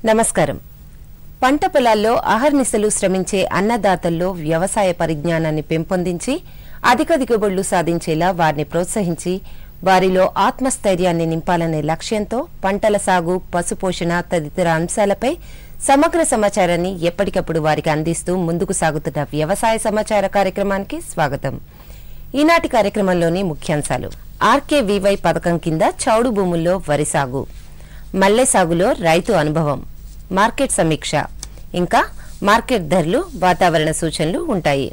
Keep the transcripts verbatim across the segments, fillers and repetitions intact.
నమస్కారం. పంట పొలాల్లో అహర్నిశలు శ్రమించే అన్నదాతల్లో వ్యవసాయ పరిజ్ఞానాన్ని పెంపొందించి అధిక దిగుబడులు సాధించేలా వారిని ప్రోత్సహించి వారిలో ఆత్మస్థైర్యాన్ని నింపాలనే లక్ష్యంతో పంటల సాగు, పశుపోషణ తదితర అంశాలపై సమగ్ర సమాచారాన్ని ఎప్పటికప్పుడు వారికి అందిస్తూ ముందుకు సాగుతున్న వ్యవసాయ సమాచార కార్యక్రమానికి స్వాగతం. ఈనాటి కార్యక్రమంలోని ముఖ్యాంశాలు: ఆర్కేవీవై పథకం కింద చౌడు భూముల్లో వరి సాగు, మల్లె సాగులో రైతు అనుభవం, మార్కెట్ సమీక్ష, ఇంకా మార్కెట్ ధరలు, వాతావరణ సూచనలు ఉంటాయి.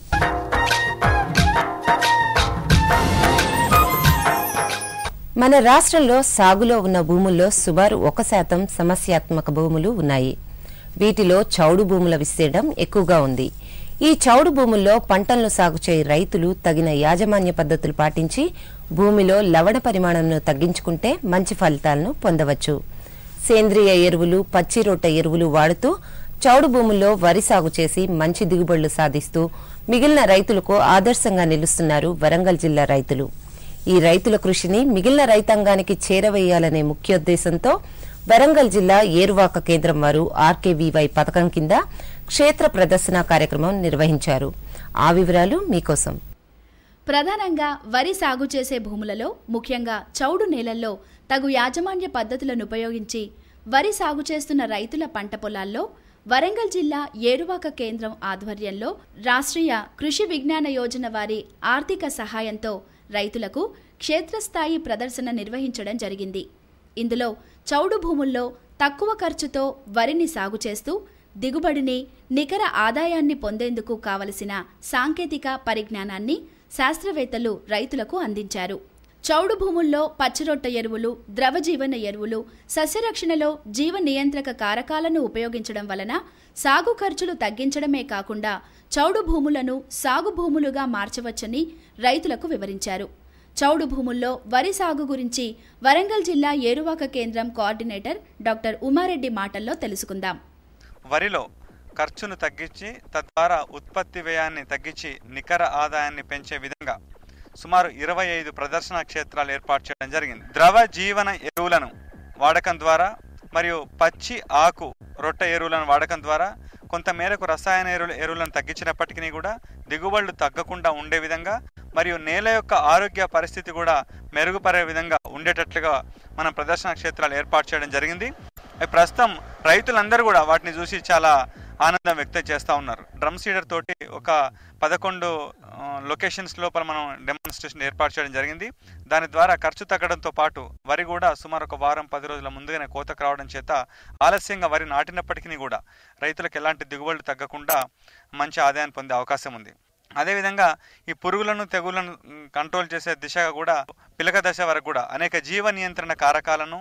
మన రాష్ట్రంలో సాగులో ఉన్న భూముల్లో సుమారు ఒక శాతం సమస్యాత్మక భూములు ఉన్నాయి. వీటిలో చౌడు భూముల విస్తీర్ణం ఎక్కువగా ఉంది. ఈ చౌడు భూముల్లో పంటలను సాగు చేయ రైతులు తగిన యాజమాన్య పద్ధతులు పాటించి భూమిలో లవణ పరిమాణంను తగ్గించుకుంటే మంచి ఫలితాలను పొందవచ్చు. సేంద్రియ ఎరువులు, పచ్చి రొట్ట ఎరువులు వాడుతూ చౌడు భూముల్లో వరి సాగు చేసి మంచి దిగుబడులు సాధిస్తూ మిగిలిన రైతులకు ఆదర్శంగా నిలుస్తున్నారు వరంగల్ జిల్లా రైతులు. ఈ రైతుల కృషిని మిగిలిన రైతాంగానికి చేరవేయాలనే ముఖ్యోద్దేశంతో వరంగల్ జిల్లా ఏరువాక కేంద్రం వారు ఆర్కేవీవై పథకం కింద క్షేత్ర ప్రదర్శన కార్యక్రమం నిర్వహించారు. ఆ వివరాలు మీకోసం. ప్రధానంగా వరి సాగు చేసే భూములలో, ముఖ్యంగా చౌడు నేలల్లో తగు యాజమాన్య పద్ధతులను ఉపయోగించి వరి సాగు చేస్తున్న రైతుల పంట పొలాల్లో వరంగల్ జిల్లా ఏరువాక కేంద్రం ఆధ్వర్యంలో రాష్ట్రీయ కృషి విజ్ఞాన యోజన వారి ఆర్థిక సహాయంతో రైతులకు క్షేత్రస్థాయి ప్రదర్శన నిర్వహించడం జరిగింది. ఇందులో చౌడు భూముల్లో తక్కువ ఖర్చుతో వరిని సాగు చేస్తూ దిగుబడిని, నికర ఆదాయాన్ని పొందేందుకు కావలసిన సాంకేతిక పరిజ్ఞానాన్ని శాస్త్రవేత్తలు రైతులకు అందించారు. చౌడు భూముల్లో పచ్చిరొట్ట ఎరువులు, ద్రవజీవన ఎరువులు, సస్యరక్షణలో జీవ నియంత్రక కారకాలను ఉపయోగించడం వలన సాగు ఖర్చులు తగ్గించడమే కాకుండా చౌడు భూములను సాగు భూములుగా మార్చవచ్చని రైతులకు వివరించారు. చౌడు భూముల్లో వరి సాగు గురించి వరంగల్ జిల్లా ఏరువాక కేంద్రం కోఆర్డినేటర్ డాక్టర్ ఉమారెడ్డి మాటల్లో తెలుసుకుందాం. వరిలో ఖర్చును తగ్గించి తద్వారా ఉత్పత్తి వ్యయాన్ని తగ్గించి నికర ఆదాయాన్ని పెంచే విధంగా సుమారు ఇరవై ఐదు ప్రదర్శన క్షేత్రాలు ఏర్పాటు చేయడం జరిగింది. ద్రవ జీవన ఎరువులను వాడకం ద్వారా మరియు పచ్చి ఆకు రొట్ట ఎరువులను వాడకం ద్వారా కొంత మేరకు రసాయన ఎరువులు ఎరువులను తగ్గించినప్పటికీ కూడా దిగుబడులు తగ్గకుండా ఉండే విధంగా మరియు నేల యొక్క ఆరోగ్య పరిస్థితి కూడా మెరుగుపడే విధంగా ఉండేటట్లుగా మనం ప్రదర్శన క్షేత్రాలు ఏర్పాటు చేయడం జరిగింది. ప్రస్తుతం రైతులందరూ కూడా వాటిని చూసి చాలా ఆనందం వ్యక్తం చేస్తూ ఉన్నారు. డ్రమ్ సీడర్ తోటి ఒక పదకొండు లొకేషన్స్ లోపల మనం డెమాన్స్ట్రేషన్ ఏర్పాటు చేయడం జరిగింది. దాని ద్వారా ఖర్చు తగ్గడంతో పాటు వరి కూడా సుమారు ఒక వారం పది రోజుల ముందుగానే కోతకు రావడం చేత ఆలస్యంగా వరి నాటినప్పటికీ కూడా రైతులకు ఎలాంటి దిగుబడులు తగ్గకుండా మంచి ఆదాయాన్ని పొందే అవకాశం ఉంది. అదేవిధంగా ఈ పురుగులను, తెగుళ్లను కంట్రోల్ చేసే దిశగా కూడా పిలక దశ వరకు కూడా అనేక జీవ నియంత్రణ కారకాలను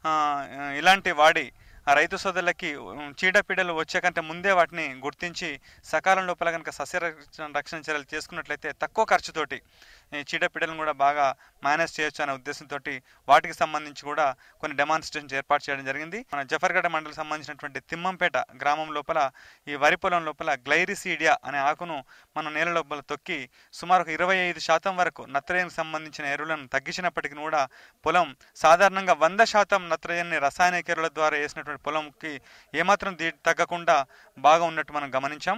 ఇలాంటి వాడి రైతు సోదరులకి చీడపీడలు వచ్చే కంటే ముందే వాటిని గుర్తించి సకాలం లోపల కనుక సస్య రక్షణ చర్యలు చేసుకున్నట్లయితే తక్కువ ఖర్చుతోటి చీడపీడలను కూడా బాగా మేనేజ్ చేయొచ్చు అనే ఉద్దేశంతో వాటికి సంబంధించి కూడా కొన్ని డెమాన్స్ట్రేషన్స్ ఏర్పాటు చేయడం జరిగింది. మన జఫర్గఢ మండలం సంబంధించినటువంటి తిమ్మంపేట గ్రామం లోపల ఈ వరి పొలం లోపల గ్లైరిసీడియా అనే ఆకును మన నేల లోపల తొక్కి సుమారు ఇరవై ఐదు శాతం వరకు నత్రజనికి సంబంధించిన ఎరువులను తగ్గించినప్పటికీ కూడా పొలం సాధారణంగా వంద శాతం నత్రజని రసాయనిక ఎరువుల ద్వారా వేసినటువంటి పొలంకి ఏమాత్రం దీ తగ్గకుండా బాగా ఉన్నట్టు మనం గమనించాం.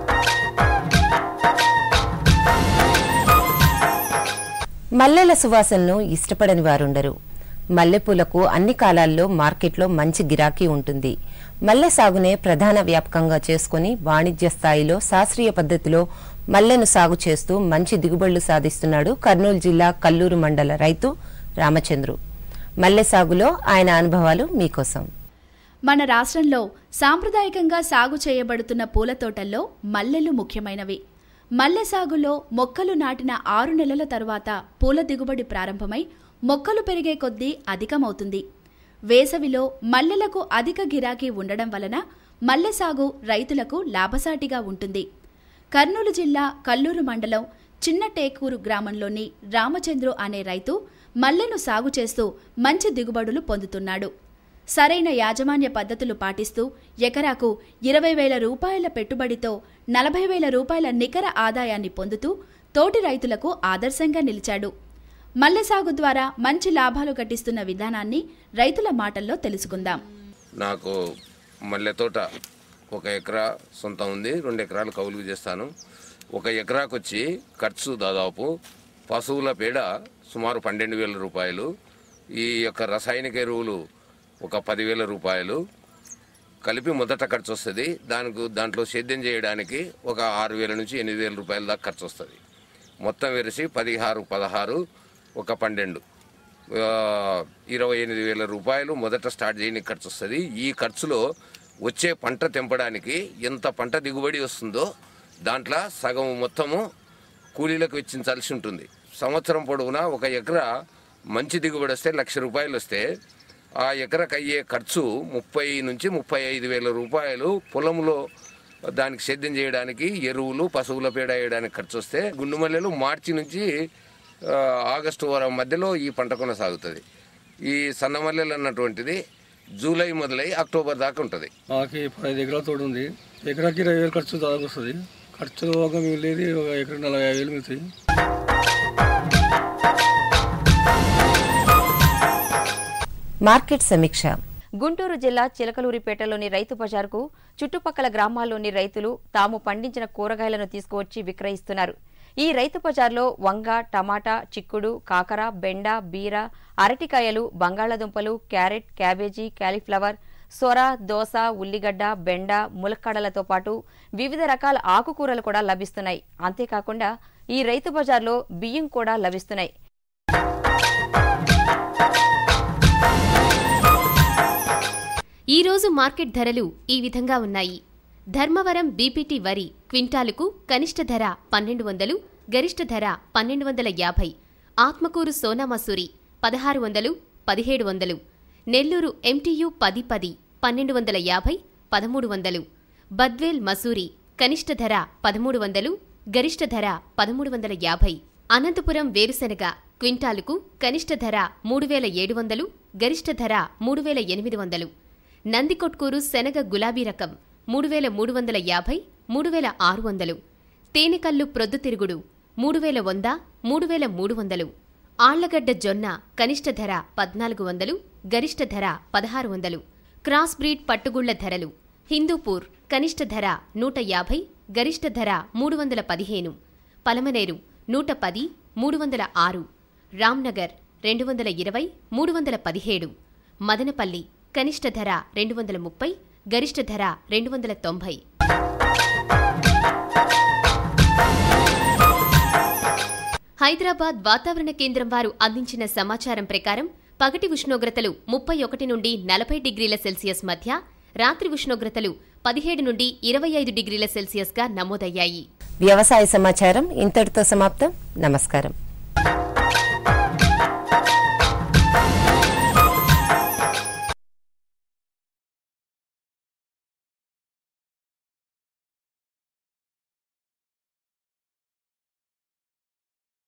మల్లెల సువాసనను ఇష్టపడని వారుండరు. మల్లెపూలకు అన్ని కాలాల్లో మార్కెట్లో మంచి గిరాకీ ఉంటుంది. మల్లె సాగునే ప్రధాన వ్యాపకంగా చేసుకుని వాణిజ్య స్థాయిలో శాస్త్రీయ పద్ధతిలో మల్లెను సాగు చేస్తూ మంచి దిగుబడులు సాధిస్తున్నాడు కర్నూలు జిల్లా కల్లూరు మండల రైతు రామచంద్రు. మల్లె సాగులో ఆయన అనుభవాలు మీకోసం. మన రాష్ట్రంలో సాంప్రదాయకంగా సాగు చేయబడుతున్న పూల తోటల్లో మల్లెలు ముఖ్యమైనవి. మల్లె సాగులో మొక్కలు నాటిన ఆరు నెలల తరువాత పూల దిగుబడి ప్రారంభమై మొక్కలు పెరిగే కొద్దీ అధికమవుతుంది. వేసవిలో మల్లెలకు అధిక గిరాకీ ఉండడం వలన మల్లె సాగు రైతులకు లాభసాటిగా ఉంటుంది. కర్నూలు జిల్లా కల్లూరు మండలం చిన్న టేకూరు గ్రామంలోని రామచంద్రు అనే రైతు మల్లెను సాగు చేస్తూ మంచి దిగుబడులు పొందుతున్నాడు. సరైన యాజమాన్య పద్ధతులు పాటిస్తూ ఎకరాకు ఇరవై వేల రూపాయల పెట్టుబడితో నలభై వేల రూపాయల నికర ఆదాయాన్ని పొందుతూ తోటి రైతులకు ఆదర్శంగా నిలిచాడు. మల్లె సాగు ద్వారా మంచి లాభాలు గట్టిస్తున్న విధానాన్ని రైతుల మాటల్లో తెలుసుకుందాం. నాకు మల్లె తోట ఒక ఎకరా సొంతం ఉంది, రెండు ఎకరాలు కౌలుకు చేస్తాను. ఒక ఎకరాకు వచ్చి ఖర్చు దాదాపు పశువుల పేడ సుమారు పన్నెండు వేల రూపాయలు, ఈ యొక్క రసాయనిక ఎరువులు ఒక పదివేల రూపాయలు కలిపి మొదట ఖర్చు వస్తుంది. దానికి దాంట్లో సేద్యం చేయడానికి ఒక ఆరు వేల నుంచి ఎనిమిది వేల రూపాయల దాకా ఖర్చు వస్తుంది. మొత్తం వెరిసి పదిహారు పదహారు ఒక పన్నెండు ఇరవై ఎనిమిది వేల రూపాయలు మొదట స్టార్ట్ చేయడానికి ఖర్చు వస్తుంది. ఈ ఖర్చులో వచ్చే పంట తెంపడానికి ఎంత పంట దిగుబడి వస్తుందో దాంట్లో సగం మొత్తము కూలీలకు వెచ్చించాల్సి ఉంటుంది. సంవత్సరం పొడవునా ఒక ఎకరా మంచి దిగుబడి వస్తే లక్ష రూపాయలు వస్తే ఆ ఎకరకు అయ్యే ఖర్చు ముప్పై నుంచి ముప్పై ఐదు వేల రూపాయలు పొలంలో దానికి సేద్యం చేయడానికి ఎరువులు పశువుల పేడ వేయడానికి ఖర్చు వస్తే గుండు మల్లెలు మార్చి నుంచి ఆగస్టు వారం మధ్యలో ఈ పంట కొనసాగుతుంది. ఈ సన్న మల్లెలు అన్నటువంటిది జూలై మొదలై అక్టోబర్ దాకా ఉంటుంది. మాకు పది ఎకరాల తోట ఉంది. ఎకరాకి ఇరవై వేలు ఖర్చు దాకా వస్తుంది. ఖర్చులు ఒక మిగిలేదు ఒక ఎకరా నలభై యాభై వేలు మిగులుతాయి. మార్కెట్ సమీక్ష. గుంటూరు జిల్లా చిలకలూరిపేటలోని రైతు బజార్కు చుట్టుపక్కల గ్రామాల్లోని రైతులు తాము పండించిన కూరగాయలను తీసుకువచ్చి విక్రయిస్తున్నారు. ఈ రైతు బజార్లో వంగ, టమాటా, చిక్కుడు, కాకర, బెండ, బీర, అరటికాయలు, బంగాళాదుంపలు, క్యారెట్, క్యాబేజీ, కాలీఫ్లవర్, సొర, దోస, ఉల్లిగడ్డ, బెండ, ములక్కాడలతో పాటు వివిధ రకాల ఆకుకూరలు కూడా లభిస్తున్నాయి. అంతేకాకుండా ఈ రైతు బజార్లో బియ్యం కూడా లభిస్తున్నాయి. ఈరోజు మార్కెట్ ధరలు ఈ విధంగా ఉన్నాయి. ధర్మవరం బీపీటీ వరి క్వింటాలుకు కనిష్ట ధర పన్నెండు వందలు, గరిష్ట ధర పన్నెండు వందల యాభై. ఆత్మకూరు సోనా మసూరి పదహారు వందలు, పదిహేడు వందలు. నెల్లూరు ఎంటీయు పది పది పన్నెండు వందల యాభై, పదమూడు వందలు. బద్వేల్ మసూరి కనిష్ట ధర పదమూడు వందలు, గరిష్ట ధర పదమూడు వందల యాభై. అనంతపురం వేరుశెనగ క్వింటాలుకు కనిష్ట ధర మూడు వేల ఏడు వందలు, గరిష్ట ధర మూడు వేల ఎనిమిది వందలు. నందికొట్కూరు శనగ గులాబీ రకం మూడు వేల మూడు వందల యాభై, మూడు వేల ఆరు వందలు. తేనెకల్లు ప్రొద్దుతిరుగుడు మూడు వేల వంద, మూడు వేల మూడు వందలు. ఆళ్లగడ్డ జొన్న కనిష్ట ధర పద్నాలుగు వందలు, గరిష్ట ధర పదహారు వందలు. క్రాస్ బ్రీడ్ పట్టుగుళ్ల ధరలు. హిందూపూర్ కనిష్ట ధర నూట యాభై, గరిష్ట ధర మూడు వందల పదిహేను. పలమనేరు నూట పది, మూడు వందల ఆరు. రామ్నగర్ రెండు వందల ఇరవై, మూడు వందల పదిహేడు. మదనపల్లి కనిష్ట ధర రెండు వందల ముప్పై, గరిష్ట ధర రెండు వందల తొంభై. హైదరాబాద్ వాతావరణ కేంద్రం వారు అందించిన సమాచారం ప్రకారం పగటి ఉష్ణోగ్రతలు ముప్పై ఒకటి నుండి నలభై డిగ్రీల సెల్సియస్ మధ్య, రాత్రి ఉష్ణోగ్రతలు పదిహేడు నుండి ఇరవై ఐదు డిగ్రీల సెల్సియస్ గా నమోదయ్యాయి. వ్యవసాయ సమాచారం ఇంతటితో సమాప్తం. నమస్కారం.